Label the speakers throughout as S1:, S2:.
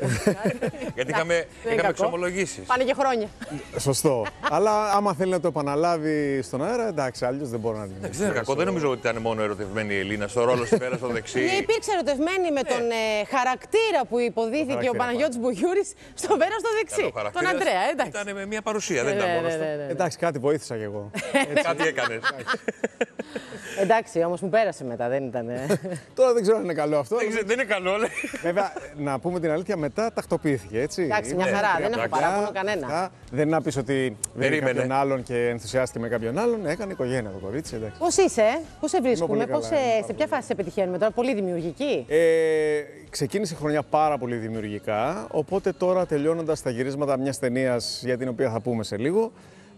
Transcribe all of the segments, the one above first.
S1: Γιατί είχαμε εξομολογήσεις.
S2: Πάνε και χρόνια.
S3: Σωστό. Αλλά άμα θέλει να το επαναλάβει στον αέρα, εντάξει, αλλιώς δεν μπορώ να την
S1: Δεν είναι κακό. Δεν νομίζω ότι ήταν μόνο ερωτευμένη η Ελίνα στο ρόλο στη πέρα στο δεξί.
S2: Υπήρξε ερωτευμένη με τον χαρακτήρα που υποδίθηκε ο Παναγιώτης Μπουγιούρης στο πέρα στο δεξί. Τον Αντρέα, εντάξει.
S1: Ήταν με μια παρουσία, δεν ήταν μόνος του.
S3: Εντάξει, κάτι βοήθησα κι εγώ.
S1: Κάτι έκανες.
S2: Εντάξει, όμως μου πέρασε μετά, δεν ήταν.
S3: Τώρα δεν ξέρω αν είναι καλό αυτό.
S1: Δεν είναι καλό, λέει.
S3: Βέβαια, να πούμε την αλήθεια, μετά τακτοποιήθηκε, έτσι.
S2: Εντάξει, μια χαρά, δεν έχω παράπονο κανένα.
S3: Δεν είναι να πεις ότι βρήκε κάποιον άλλον και ενθουσιάστηκε με κάποιον άλλον. Έκανε οικογένεια το κορίτσι, εντάξει.
S2: Πώς είσαι, πού σε βρίσκουμε, σε ποια φάση σε πετυχαίνουμε τώρα, πολύ δημιουργική.
S3: Ξεκίνησε η χρονιά πάρα πολύ δημιουργικά, οπότε τώρα τελειώνοντας τα γυρίσματα μιας ταινίας για την οποία θα πούμε σε λίγο,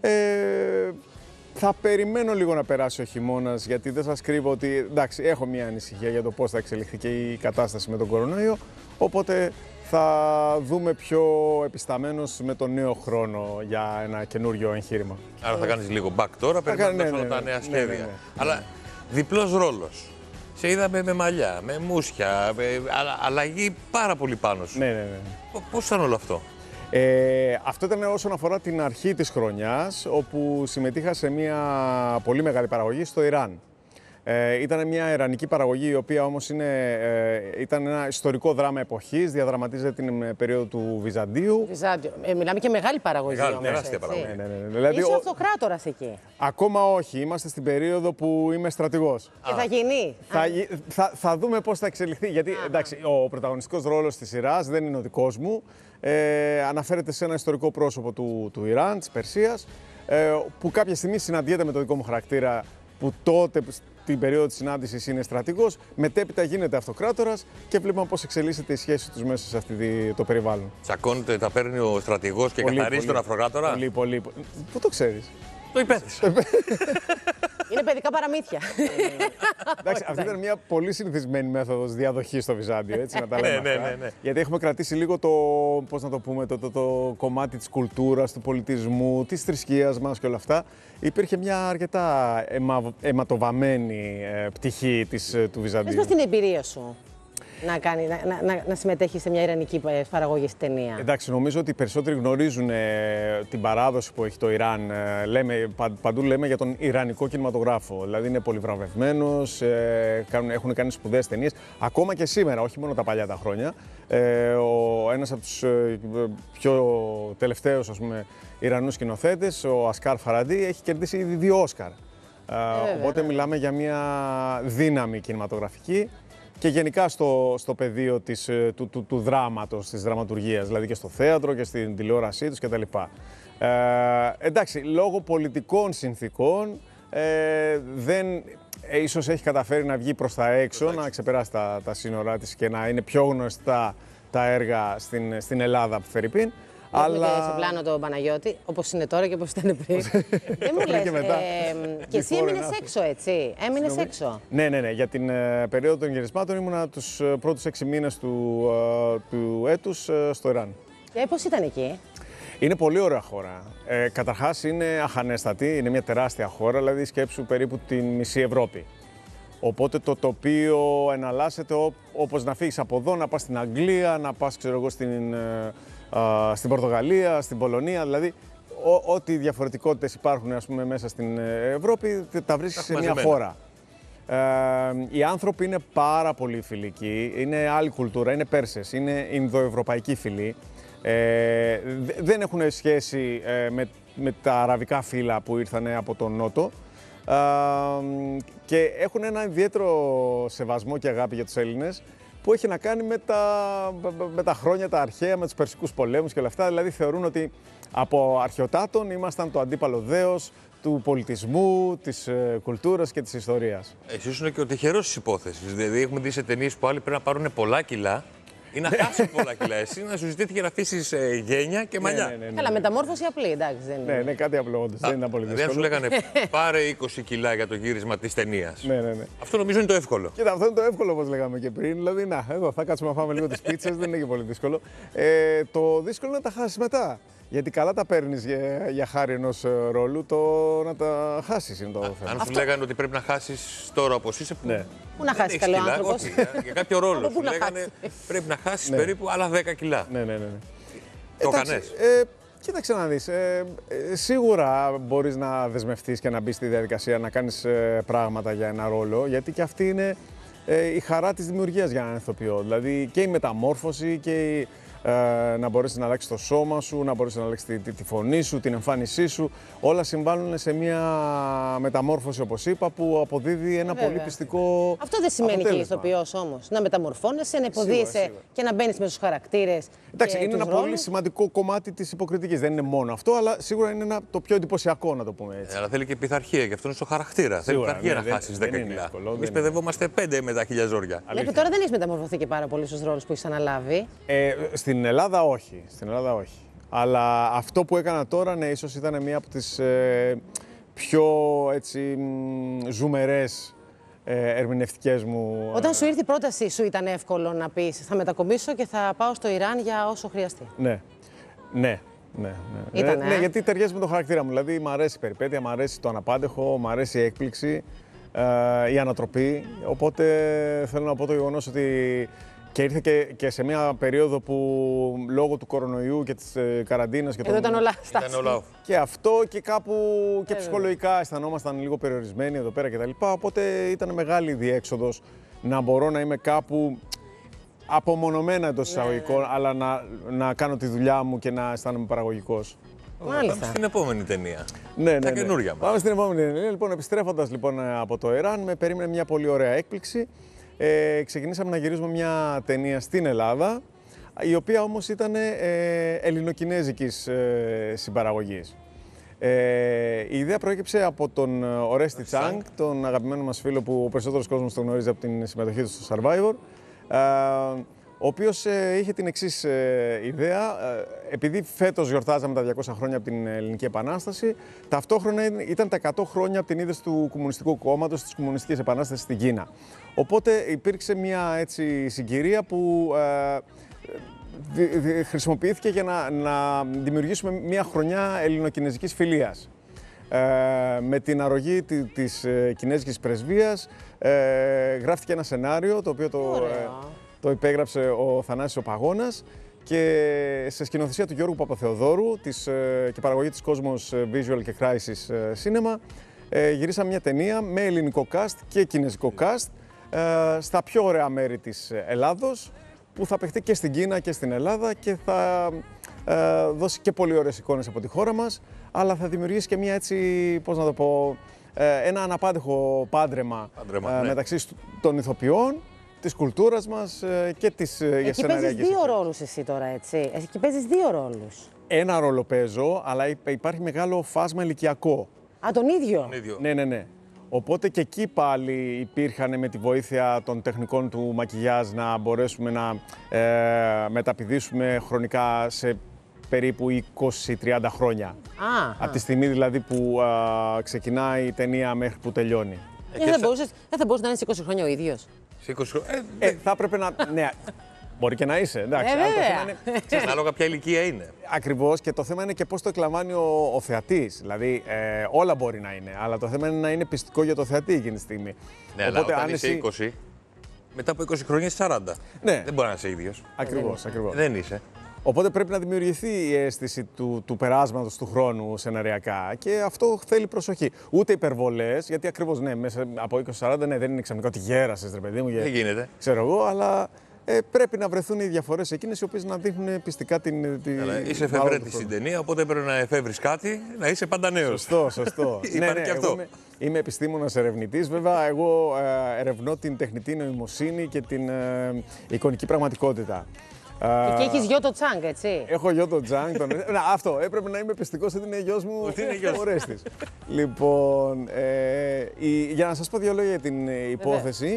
S3: θα περιμένω λίγο να περάσει ο χειμώνας, γιατί δεν σας κρύβω ότι εντάξει, έχω μια ανησυχία για το πώς θα εξελιχθεί και η κατάσταση με τον κορονοϊό, οπότε θα δούμε πιο επισταμένος με τον νέο χρόνο για ένα καινούριο εγχείρημα.
S1: Άρα θα κάνεις λίγο back τώρα, περιμένοντας όλα τα νέα σχέδια. Αλλά διπλός ρόλος. Σε είδαμε με μαλλιά, με μουσια, αλλαγή πάρα πολύ πάνω σου.
S3: Ναι.
S1: Πώς ήταν όλο αυτό?
S3: Αυτό ήταν όσον αφορά την αρχή της χρονιάς, όπου συμμετείχα σε μια πολύ μεγάλη παραγωγή στο Ιράν. Ήταν μια ιρανική παραγωγή, η οποία όμως ήταν ένα ιστορικό δράμα εποχής, διαδραματίζεται την περίοδο του Βυζαντίου.
S2: Μιλάμε και μεγάλη παραγωγή.
S1: Τεράστια παραγωγή.
S3: Δηλαδή,
S2: είσαι αυτοκράτορας εκεί.
S3: Ακόμα όχι, είμαστε στην περίοδο που είμαι στρατηγός.
S2: Και θα γίνει.
S3: Θα δούμε πώς θα εξελιχθεί, γιατί εντάξει, ο πρωταγωνιστικός ρόλος της σειράς δεν είναι ο δικός μου. Αναφέρεται σε ένα ιστορικό πρόσωπο του Ιράν, της Περσίας, που κάποια στιγμή συναντιέται με το δικό μου χαρακτήρα, που τότε την περίοδο της συνάντησης είναι στρατηγός, μετέπειτα γίνεται αυτοκράτορας και βλέπουμε πώς εξελίσσεται η σχέση τους μέσα σε αυτό το περιβάλλον.
S1: Τσακώνεται, τα παίρνει ο στρατηγός και καθαρίζει τον αυτοκράτορα.
S3: Πολύ. Πού το ξέρεις?
S1: Το υπέθεσα.
S2: Είναι παιδικά παραμύθια.
S3: Εντάξει, αυτή ήταν μια πολύ συνηθισμένη μέθοδος διαδοχής στο Βυζάντιο, έτσι να τα λέμε αυτά.
S1: Ναι.
S3: Γιατί έχουμε κρατήσει λίγο πώς να το πούμε, το κομμάτι της κουλτούρας, του πολιτισμού, της θρησκείας μας και όλα αυτά. Υπήρχε μια αρκετά αιματοβαμμένη πτυχή του Βυζαντίου.
S2: Πες μας την εμπειρία σου να συμμετέχει σε μια ιρανική παραγωγή στη ταινία.
S3: Εντάξει, νομίζω ότι οι περισσότεροι γνωρίζουν την παράδοση που έχει το Ιράν. Παντού λέμε για τον ιρανικό κινηματογράφο. Δηλαδή είναι πολύ βραβευμένος, έχουν κάνει σπουδαίες ταινίες. Ακόμα και σήμερα, όχι μόνο τα παλιά τα χρόνια. Ένας από τους πιο τελευταίους, ας πούμε, Ιρανούς σκηνοθέτες, ο Ασκάρ Φαραντί, έχει κερδίσει ήδη 2 Όσκαρ. Οπότε μιλάμε για μια δύναμη κινηματογραφική. Και γενικά στο πεδίο του δράματος, της δραματουργίας, δηλαδή και στο θέατρο και στην τηλεόρασή τους κτλ. Εντάξει, λόγω πολιτικών συνθήκων ίσως έχει καταφέρει να βγει προς τα έξω, να ξεπεράσει τα σύνορά της και να είναι πιο γνωστά τα έργα στην Ελλάδα, φερειπίν.
S2: Αλλά σε πλάνο τον Παναγιώτη, όπως είναι τώρα και όπως ήταν πριν. Δεν μου λες, και εσύ έμεινες έξω, έτσι, έμεινες έξω.
S3: Ναι, για την περίοδο των γυρισμάτων ήμουνα τους πρώτους 6 μήνες του έτους στο Ιράν.
S2: Και πώς ήταν εκεί?
S3: Είναι πολύ ωραία χώρα. Καταρχάς είναι αχανέστατη, είναι μια τεράστια χώρα, δηλαδή σκέψου περίπου την μισή Ευρώπη. Οπότε το τοπίο εναλλάσσεται όπως να φύγεις από εδώ, να πας στην Αγγλία, να πας στην Πορτογαλία, στην Πολωνία, δηλαδή ό,τι διαφορετικότητες υπάρχουν, ας πούμε, μέσα στην Ευρώπη, τα βρίσκεις σε μια χώρα. Οι άνθρωποι είναι πάρα πολύ φιλικοί, είναι άλλη κουλτούρα, είναι Πέρσες, είναι Ινδοευρωπαϊκή φυλή. Δεν έχουν σχέση με τα αραβικά φύλλα που ήρθαν από τον Νότο και έχουν ένα ιδιαίτερο σεβασμό και αγάπη για τους Έλληνες, που έχει να κάνει με τα χρόνια τα αρχαία, με τους Περσικούς πολέμους και όλα αυτά. Δηλαδή θεωρούν ότι από αρχαιοτάτων ήμασταν το αντίπαλο δέος του πολιτισμού, της κουλτούρας και της ιστορίας.
S1: Εσύ ήσουν και ο τυχερός της υπόθεσης. Δηλαδή έχουμε δει σε ταινίες που άλλοι πρέπει να πάρουν πολλά κιλά ή να χάσουν πολλά κιλά. Εσύ να σου ζητήθηκε να αφήσεις γένια και μαλλιά.
S2: Καλά, μεταμόρφωση απλή, εντάξει.
S3: Ναι, κάτι απλό, όντως. Δεν είναι πολύ δύσκολο.
S1: Δεν σου λέγανε πάρε 20 κιλά για το γύρισμα της ταινίας.
S3: Ναι.
S1: Αυτό νομίζω είναι το εύκολο.
S3: Κοίτα, αυτό είναι το εύκολο, όπως λέγαμε και πριν. Δηλαδή, εδώ θα κάτσουμε να φάμε λίγο τις πίτσες, δεν είναι και πολύ δύσκολο. Το δύσκολο είναι να τα χάσεις μετά. Γιατί καλά τα παίρνεις για χάρη ενός ρόλου, το να τα χάσεις είναι το θέμα.
S1: Αν σου λέγανε ότι πρέπει να χάσεις τώρα όπως είσαι,
S3: Ναι.
S2: Πού να χάσει καλό άνθρωπο.
S1: Για κάποιο ρόλο σου
S2: Πού να
S1: λέγανε
S2: χάσει.
S1: πρέπει να χάσεις περίπου άλλα 10 κιλά.
S3: Ναι.
S1: Το
S3: Εντάξει,
S1: κάνες.
S3: Κοίταξε να δεις, σίγουρα μπορείς να δεσμευτείς και να μπεις στη διαδικασία να κάνεις πράγματα για ένα ρόλο, γιατί και αυτή είναι η χαρά της δημιουργίας για έναν ηθοποιό. Δηλαδή και η μεταμόρφωση και να μπορέσεις να αλλάξεις το σώμα σου, να μπορέσεις να αλλάξεις τη φωνή σου, την εμφάνισή σου. Όλα συμβάλλουν σε μια μεταμόρφωση, όπως είπα, που αποδίδει ένα
S2: Βέβαια.
S3: πολύ πιστικό
S2: Αυτό δεν σημαίνει και
S3: αποτέλεσμα.
S2: ηθοποιός όμως. Να μεταμορφώνεσαι, να υποδείσαι
S3: Σίγουρα.
S2: και να μπαίνεις μέσα στους χαρακτήρες.
S3: Εντάξει,
S2: και
S3: είναι
S2: τους
S3: ένα πολύ
S2: ρόλους.
S3: σημαντικό κομμάτι της υποκριτικής. Δεν είναι μόνο αυτό, αλλά σίγουρα είναι το πιο εντυπωσιακό, να το πούμε έτσι.
S1: Αλλά θέλει και πειθαρχία, γι' αυτό είναι στο χαρακτήρα. Θέλει
S3: Σίγουρα,
S1: πειθαρχία
S3: ναι,
S1: να χάσεις 10
S3: δεν είναι
S1: κιλά.
S3: εύκολο,
S1: Εμείς
S3: δεν
S1: παιδευόμαστε 5 με τα χιλιαζόρια.
S2: Βλέπει, τώρα δεν έχεις μεταμορφωθεί και πάρα πολύ στους ρόλους που έχεις αναλάβει.
S3: Στην Ελλάδα όχι. Στην Ελλάδα όχι. Αλλά αυτό που έκανα τώρα, ναι, ίσως ήταν μία από τις πιο έτσι, ζουμερές ερμηνευτικές μου.
S2: Όταν σου ήρθε η πρόταση, σου ήταν εύκολο να πεις θα μετακομίσω και θα πάω στο Ιράν για όσο χρειαστεί.
S3: Ναι.
S2: Ήτανε,
S3: Ναι, γιατί ταιριάζει με το χαρακτήρα μου. Δηλαδή, μου αρέσει η περιπέτεια, μου αρέσει το αναπάντεχο, μου αρέσει η έκπληξη, η ανατροπή. Οπότε θέλω να πω το γεγονός ότι. Και ήρθε και σε μια περίοδο που λόγω του κορονοϊού και της καραντίνας και
S2: Εδώ ήταν όλα
S1: Ήταν
S2: στάσιμα.
S1: όλα off.
S3: και αυτό και κάπου και ψυχολογικά αισθανόμασταν λίγο περιορισμένοι εδώ πέρα κτλ. Οπότε ήταν μεγάλη διέξοδος να μπορώ να είμαι κάπου απομονωμένα εντός εισαγωγικών, αλλά να κάνω τη δουλειά μου και να αισθάνομαι παραγωγικός.
S2: Μάλιστα.
S1: Πάμε στην επόμενη ταινία.
S3: Ναι.
S1: Τα καινούργια μας.
S3: Πάμε στην επόμενη ταινία. Λοιπόν, επιστρέφοντας λοιπόν από το Ιράν, με περίμενε μια πολύ ωραία έκπληξη. Ξεκινήσαμε να γυρίζουμε μια ταινία στην Ελλάδα, η οποία όμως ήταν ελληνοκινέζικης συμπαραγωγής. Η ιδέα προέκυψε από τον Ορέστη Τσάνγκ, τον αγαπημένο μας φίλο που ο περισσότερος κόσμος τον γνωρίζει από την συμμετοχή του στο Survivor, ο οποίος είχε την εξής ιδέα. Επειδή φέτος γιορτάζαμε τα 200 χρόνια από την Ελληνική Επανάσταση, ταυτόχρονα ήταν τα 100 χρόνια από την ίδρυση του Κομμουνιστικού Κόμματος της Κομμουνιστικής Επανάστασης στην Κίνα. Οπότε υπήρξε μια έτσι συγκυρία που χρησιμοποιήθηκε για να δημιουργήσουμε μια χρονιά ελληνοκινέζικης φιλίας. Με την αρρωγή της κινέζικης πρεσβείας γράφτηκε ένα σενάριο το οποίο το υπέγραψε ο Θανάσης ο Παγώνας και σε σκηνοθεσία του Γιώργου Παπαθεοδόρου και παραγωγή της Cosmos Visual και Crisis Cinema γυρίσαμε μια ταινία με ελληνικό cast και κινέζικο cast στα πιο ωραία μέρη της Ελλάδος που θα παιχτεί και στην Κίνα και στην Ελλάδα και θα δώσει και πολύ ωραίες εικόνες από τη χώρα μας, αλλά θα δημιουργήσει και μια έτσι, πώς να το πω, ένα αναπάντεχο πάντρεμα
S1: ναι.
S3: μεταξύ των ηθοποιών, της κουλτούρας μας και της
S2: Εκεί παίζεις
S3: σεναριακής.
S2: δύο ρόλους εσύ τώρα, έτσι. Εκεί παίζεις δύο ρόλους.
S3: Ένα ρόλο παίζω, αλλά υπάρχει μεγάλο φάσμα ηλικιακό.
S2: Α, τον ίδιο.
S1: Τον ίδιο.
S3: Ναι. Οπότε και εκεί πάλι υπήρχαν με τη βοήθεια των τεχνικών του μακιγιάζ να μπορέσουμε να μεταπηδήσουμε χρονικά σε περίπου 20-30 χρόνια. Από τη στιγμή δηλαδή που ξεκινάει η ταινία μέχρι που τελειώνει.
S2: Δεν θα μπορούσε να είναι 20 χρόνια ο ίδιος.
S1: Σε 20 χρόνια.
S3: Θα έπρεπε να... Ναι, μπορεί και να είσαι, εντάξει. αλλά το
S2: βέβαια.
S3: θέμα είναι,
S1: Ανάλογα ποια ηλικία είναι.
S3: ακριβώς, και το θέμα είναι και πώς το εκλαμβάνει ο θεατής. Δηλαδή, όλα μπορεί να είναι, αλλά το θέμα είναι να είναι πιστικό για το θεατή εκείνη τη στιγμή.
S1: Ναι, αλλά όταν είσαι 20, μετά από 20 χρόνια είσαι 40.
S3: Ναι.
S1: Δεν μπορεί να είσαι ίδιος.
S3: Ακριβώς.
S1: Δεν είσαι.
S3: Οπότε πρέπει να δημιουργηθεί η αίσθηση του περάσματος του χρόνου σεναριακά και αυτό θέλει προσοχή. Ούτε υπερβολές, γιατί ακριβώς ναι, μέσα από 20-40 ναι, δεν είναι ξαφνικά ότι γέρασες, ρε παιδί μου.
S1: Δεν γίνεται.
S3: Ξέρω εγώ, αλλά πρέπει να βρεθούν οι διαφορές εκείνες οι οποίες να δείχνουν πιστικά την.
S1: Αλλά είσαι εφευρέτης στην ταινία, οπότε πρέπει να εφεύρεις κάτι, να είσαι πάντα νέος.
S3: Σωστό.
S1: Υπάρχει και αυτό.
S3: Είμαι επιστήμονας ερευνητής. Βέβαια, εγώ ερευνώ την τεχνητή νοημοσύνη και την εικονική πραγματικότητα.
S2: Και έχεις γιο το Τσάνγκ, έτσι.
S3: Έχω γιο τον Τζάνγκ. Αυτό, έπρεπε να είμαι πιστικός ότι είναι γιος μου ο Ορέστης. Λοιπόν, για να σας πω δύο λόγια για την υπόθεση.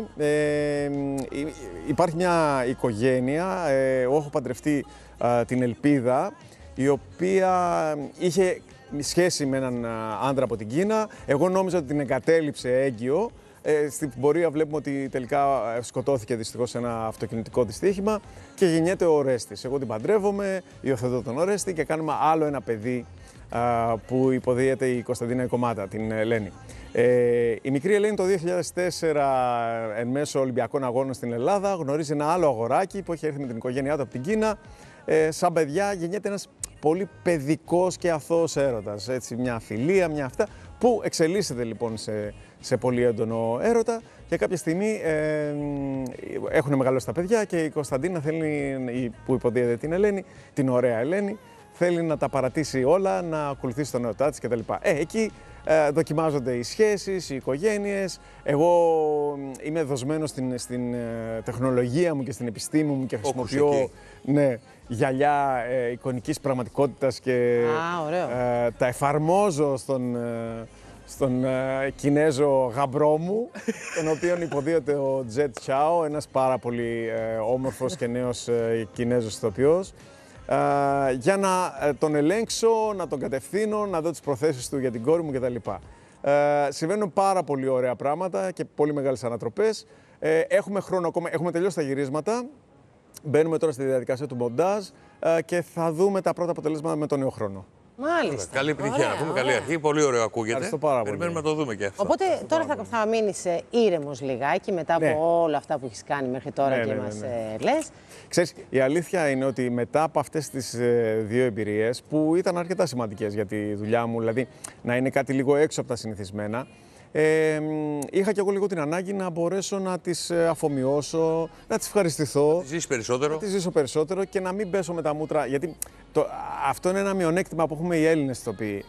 S3: Υπάρχει μια οικογένεια, εγώ έχω παντρευτεί την Ελπίδα, η οποία είχε σχέση με έναν άντρα από την Κίνα. Εγώ νόμιζα ότι την εγκατέλειψε έγκυο Στην πορεία βλέπουμε ότι τελικά σκοτώθηκε δυστυχώς σε ένα αυτοκινητικό δυστύχημα και γεννιέται ο Ορέστης. Εγώ την παντρεύομαι, υιοθετώ τον Ορέστη και κάνουμε άλλο ένα παιδί που υποδίεται η Κωνσταντίνα Κομμάτα, την Ελένη. Η μικρή Ελένη το 2004, εν μέσω Ολυμπιακών Αγώνων στην Ελλάδα, γνωρίζει ένα άλλο αγοράκι που έχει έρθει με την οικογένειά του από την Κίνα. Σαν παιδιά γεννιέται ένας πολύ παιδικός και αθώος έρωτας. Έτσι, μια φιλία, μια αυτά, που εξελίσσεται λοιπόν σε πολύ έντονο έρωτα και κάποια στιγμή έχουν μεγαλώσει τα παιδιά και η Κωνσταντίνα θέλει, που υποδίεται την Ελένη, την ωραία Ελένη, θέλει να τα παρατήσει όλα, να ακολουθήσει τον έρωτά της κτλ. Εκεί δοκιμάζονται οι σχέσεις, οι οικογένειες. Εγώ είμαι δοσμένος στην τεχνολογία μου και στην επιστήμη μου και χρησιμοποιώ γυαλιά εικονικής πραγματικότητας και τα εφαρμόζω στον Κινέζο γαμπρό μου, τον οποίον υποδίεται ο Τζετ Τσάο, ένας πάρα πολύ όμορφος και νέος Κινέζος ηθοποιός, για να τον ελέγξω, να τον κατευθύνω, να δω τις προθέσεις του για την κόρη μου κτλ. Συμβαίνουν πάρα πολύ ωραία πράγματα και πολύ μεγάλες ανατροπές. Έχουμε χρόνο ακόμα, έχουμε τελειώσει τα γυρίσματα. Μπαίνουμε τώρα στη διαδικασία του μοντάζ και θα δούμε τα πρώτα αποτελέσματα με τον νέο χρόνο.
S2: Μάλιστα.
S1: Καλή επιτυχία, να πούμε. Καλή αρχή. Πολύ ωραίο ακούγεται.
S3: Ευχαριστώ πάρα πολύ.
S1: Περιμένουμε να το δούμε και αυτό.
S2: Οπότε τώρα θα μείνεις ήρεμος λιγάκι μετά από όλα αυτά που έχεις κάνει μέχρι τώρα και μας λες.
S3: Ξέρεις, η αλήθεια είναι ότι μετά από αυτές τις δύο εμπειρίες, που ήταν αρκετά σημαντικές για τη δουλειά μου, δηλαδή να είναι κάτι λίγο έξω από τα συνηθισμένα, είχα και εγώ λίγο την ανάγκη να μπορέσω να τις αφομοιώσω, να τις ευχαριστηθώ.
S1: Να τις ζήσεις περισσότερο.
S3: Να τις ζήσω περισσότερο και να μην πέσω με τα μούτρα. Γιατί αυτό είναι ένα μειονέκτημα που έχουμε οι Έλληνες ηθοποιοί.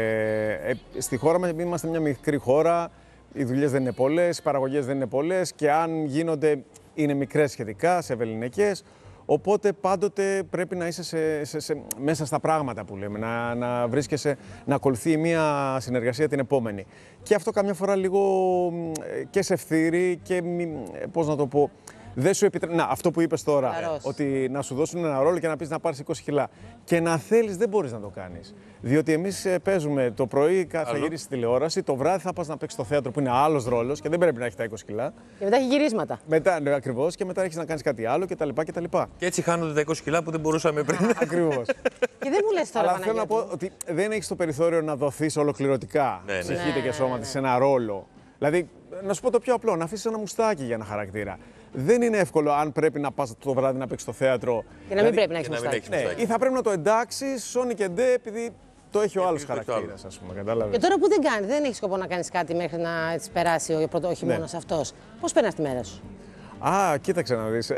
S3: Στη χώρα μας είμαστε μια μικρή χώρα, οι δουλειές δεν είναι πολλές, οι παραγωγές δεν είναι πολλές και αν γίνονται είναι μικρές σχετικά, σε ευεληνικές. Οπότε πάντοτε πρέπει να είσαι μέσα στα πράγματα που λέμε, να βρίσκεσαι, να ακολουθεί μία συνεργασία την επόμενη. Και αυτό καμιά φορά λίγο και σε ευθύρει και πώς να το πω, δεν σου επιτρέπει. Να, αυτό που είπες τώρα, ότι να σου δώσουν ένα ρόλο και να πεις να πάρεις 20 κιλά. Και να θέλεις δεν μπορείς να το κάνεις. Διότι εμείς παίζουμε το πρωί, θα γυρίσεις τηλεόραση, το βράδυ θα πας να παίξεις στο θέατρο που είναι άλλος ρόλος και δεν πρέπει να έχει τα 20 κιλά.
S2: Και μετά έχει γυρίσματα.
S3: Μετά, ναι, ακριβώς, και μετά έχεις να κάνεις κάτι άλλο κτλ.
S1: Και έτσι χάνονται τα 20 κιλά που δεν μπορούσαμε πριν.
S3: Ακριβώς.
S2: Και δεν μου λες τώρα,
S3: αλλά θέλω να πω ότι δεν έχεις το περιθώριο να δοθείς ολοκληρωτικά ψυχή και σώμα της σε ένα ρόλο. Δηλαδή, να σου πω το πιο απλό, να αφήσεις ένα μουστάκι για ένα χαρακτήρα. Δεν είναι εύκολο αν πρέπει να πας το βράδυ να παίξεις στο θέατρο.
S2: Και να μην πρέπει να έχεις μουστάκι.
S3: Ή θα πρέπει να το εντάξεις, σώνει και ντε, επειδή το έχει ο άλλος χαρακτήρας, ας πούμε. Κατάλαβες.
S2: Και τώρα που δεν έχεις σκοπό να κάνεις κάτι μέχρι να έτσι περάσει ο χειμώνας αυτός, πώς περνάς τη μέρα σου?
S3: Κοίταξε να δεις.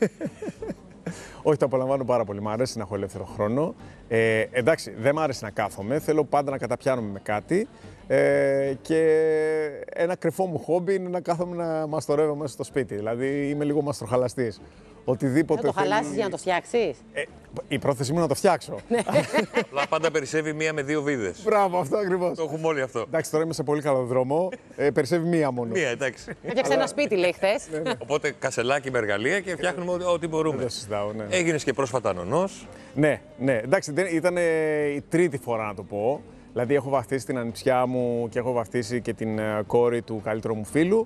S3: Όχι, το απολαμβάνω πάρα πολύ. Μ' αρέσει να έχω ελεύθερο χρόνο. Εντάξει, δεν μ' αρέσει να κάθομαι. Θέλω πάντα να καταπιάνομαι με κάτι. Και ένα κρυφό μου χόμπι είναι να κάθομαι να μαστορεύω μέσα στο σπίτι. Δηλαδή είμαι λίγο μαστροχαλαστής. Οτιδήποτε.
S2: Θα το χαλάσεις για να το φτιάξεις?
S3: Η πρόθεση μου είναι να το φτιάξω.
S1: Αλλά πάντα περισσεύει μία με δύο βίδες.
S3: Μπράβο, αυτό ακριβώς.
S1: Το έχουμε όλοι αυτό.
S3: Εντάξει, τώρα είμαι σε πολύ καλό δρόμο. Περισσεύει μία μόνο.
S1: Μία, εντάξει.
S2: Έφτιαξε ένα σπίτι, λέει χθες.
S1: Οπότε κασελάκι με εργαλεία και φτιάχνουμε ό,τι μπορούμε.
S3: Δεν το συζητάω, ναι.
S1: Έγινες και πρόσφατα νονός.
S3: Ναι. Εντάξει, ήταν η τρίτη φορά να το πω. Δηλαδή, έχω βαφτίσει την ανιψιά μου και έχω βαφτίσει και την κόρη του καλύτερου μου φίλου.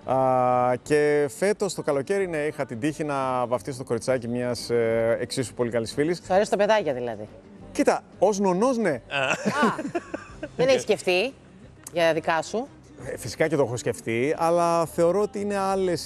S3: Και φέτος το καλοκαίρι είχα την τύχη να βαφτίσω το κοριτσάκι μιας εξίσου πολύ καλής φίλης.
S2: Σου αρέσει τα παιδάκια δηλαδή?
S3: Κοίτα, ως νονός ναι.
S2: Δεν έχεις σκεφτεί για δικά σου?
S3: Φυσικά και το έχω σκεφτεί, αλλά θεωρώ ότι είναι άλλες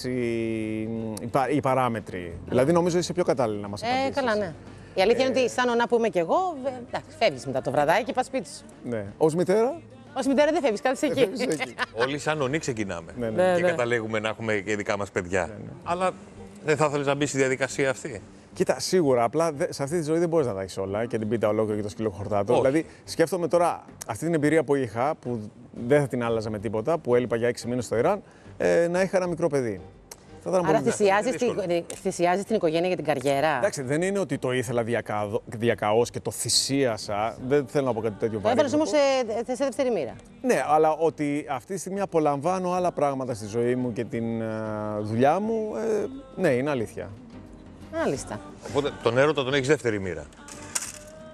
S3: οι παράμετροι. Δηλαδή νομίζω είσαι πιο κατάλληλη να μας απαντήσεις.
S2: Καλά, ναι. Η αλήθεια είναι ότι σαν νονά που είμαι κι εγώ, φεύγεις μετά το βραδάκι και πας σπίτι σου.
S3: Ναι. Ως μητέρα.
S2: Ως μητέρα δεν φεύγεις, κάθεσαι εκεί.
S1: Όλοι σαν νονοί ξεκινάμε.
S3: Ναι.
S1: Και καταλήγουμε να έχουμε και δικά μας παιδιά. Αλλά δεν θα ήθελες να μπεις στη διαδικασία αυτή?
S3: Κοίτα, σίγουρα. Απλά σε αυτή τη ζωή δεν μπορείς να τα έχεις όλα και την πίτα ολόκληρη και το σκύλο χορτάτο. Δηλαδή, σκέφτομαι τώρα αυτή την εμπειρία που είχα, που δεν θα την άλλαζα με τίποτα, που έλειπα για 6 μήνες στο Ιράν, να είχα ένα μικρό παιδί.
S2: Άρα θυσιάζεις την οικογένεια για την καριέρα?
S3: Εντάξει, δεν είναι ότι το ήθελα διακαώς και το θυσίασα. Δεν θέλω να πω κάτι τέτοιο.
S2: Το έβαλες όμως σε δεύτερη μοίρα.
S3: Ναι, αλλά ότι αυτή τη στιγμή απολαμβάνω άλλα πράγματα στη ζωή μου και την δουλειά μου, ναι, είναι αλήθεια.
S2: Μάλιστα.
S1: Οπότε τον έρωτα τον έχεις δεύτερη μοίρα.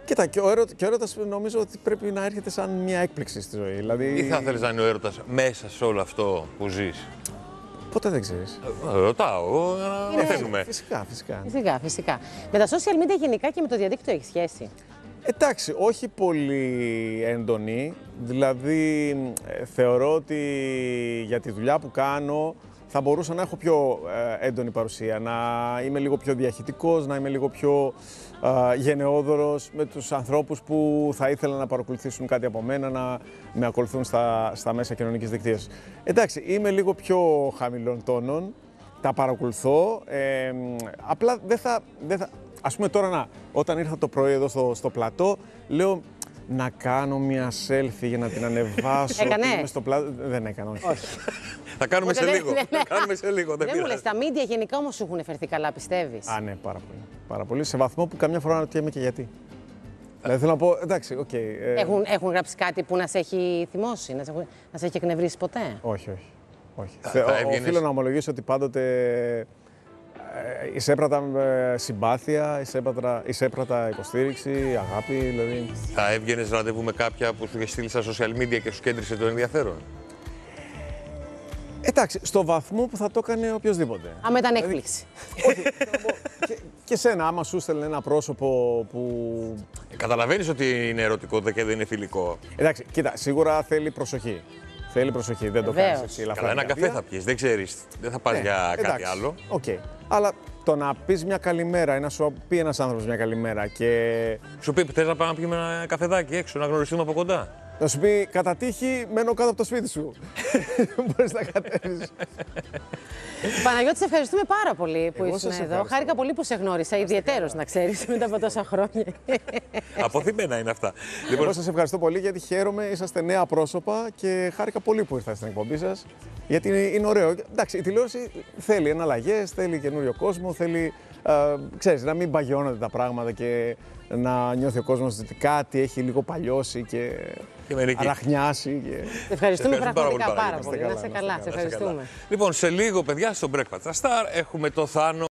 S3: Κοίτα, και ο έρωτας νομίζω ότι πρέπει να έρχεται σαν μια έκπληξη στη ζωή. Δηλαδή...
S1: Ή θα ήθελες να είναι ο έρωτας μέσα σε όλο αυτό που ζεις?
S3: Ποτέ δεν ξέρεις.
S1: Ρωτάω, να μαθαίνουμε.
S3: Φυσικά.
S2: Με τα social media γενικά και με το διαδίκτυο έχει σχέση?
S3: Εντάξει, όχι πολύ έντονη. Δηλαδή, θεωρώ ότι για τη δουλειά που κάνω θα μπορούσα να έχω πιο έντονη παρουσία, να είμαι λίγο πιο διαχυτικός, να είμαι λίγο πιο γενναιόδωρος με τους ανθρώπους που θα ήθελα να παρακολουθήσουν κάτι από μένα, να με ακολουθούν στα μέσα κοινωνικής δικτύωσης. Εντάξει, είμαι λίγο πιο χαμηλών τόνων, τα παρακολουθώ, απλά δεν θα... Ας πούμε τώρα, όταν ήρθα το πρωί εδώ στο πλατό, λέω να κάνω μια selfie για να την ανεβάσω.
S2: Έκανε?
S3: Στο πλατό. Δεν έκανα, όχι.
S1: Θα κάνουμε σε λίγο. Θα κάνουμε σε λίγο.
S2: Δεν μου λες, τα media γενικά όμως σου έχουν φερθεί καλά, πιστεύεις?
S3: Α, ναι, πάρα πολύ. Πάρα πολύ. Σε βαθμό που καμιά φορά αναρωτιέμαι και γιατί. Δηλαδή θέλω να πω, εντάξει, οκ.
S2: Έχουν γράψει κάτι που να σε έχει θυμώσει, να σε έχει εκνευρίσει ποτέ?
S3: Όχι. Οφείλω να ομολογήσω ότι πάντοτε εισέπρατα συμπάθεια, εισέπρατα υποστήριξη, αγάπη, δηλαδή.
S1: Θα έβγαινες ραντεβού με κάποια που σου είχε στείλει στα social media και σου κέντρισε το ενδιαφέρον?
S3: Εντάξει, στο βαθμό που θα το έκανε οποιοδήποτε.
S2: Άμα ήταν έκπληξη.
S3: Όχι, και σένα, άμα σου στέλνει ένα πρόσωπο που...
S1: Καταλαβαίνεις ότι είναι ερωτικό και δεν είναι φιλικό.
S3: Εντάξει, κοίτα, σίγουρα θέλει προσοχή. Θέλει προσοχή, δεν το κάνεις έτσι ελαφρά.
S1: Καλά, ένα καφέ θα πιεις, δεν ξέρεις, δεν θα πας για κάτι άλλο.
S3: Οκ. Αλλά το να πεις μια καλημέρα ή να σου πει ένας άνθρωπος μια καλημέρα και...
S1: Σου πει, θες να πάμε να πιούμε ένα καφεδάκι έξω, να γνωριστούμε από κοντά?
S3: Να σου πει, κατά τύχη, μένω κάτω από το σπίτι σου. Μπορείς να κατέβεις.
S2: Παναγιώτη, σε ευχαριστούμε πάρα πολύ που
S3: Εγώ
S2: ήσουν
S3: σας
S2: εδώ.
S3: ευχαριστώ.
S2: Χάρηκα πολύ που σε γνώρισα, ιδιαιτέρως να ξέρεις, μετά από τόσα χρόνια.
S1: Αποθυμένα είναι αυτά.
S3: Εγώ σας ευχαριστώ πολύ γιατί χαίρομαι, είσαστε νέα πρόσωπα και χάρηκα πολύ που ήρθατε στην εκπομπή σας. Γιατί είναι ωραίο. Εντάξει, η τηλεόραση θέλει εναλλαγές, θέλει καινούριο κόσμο, θέλει ξέρεις, να μην παγιώνονται τα πράγματα και να νιώθει ο κόσμος ότι κάτι έχει λίγο παλιώσει και αραχνιάσει.
S2: Ευχαριστούμε πραγματικά πάρα πολύ. Να είσαι καλά, σε ευχαριστούμε.
S1: Λοιπόν, σε λίγο, παιδιά, στο Breakfast Star έχουμε το Θάνο.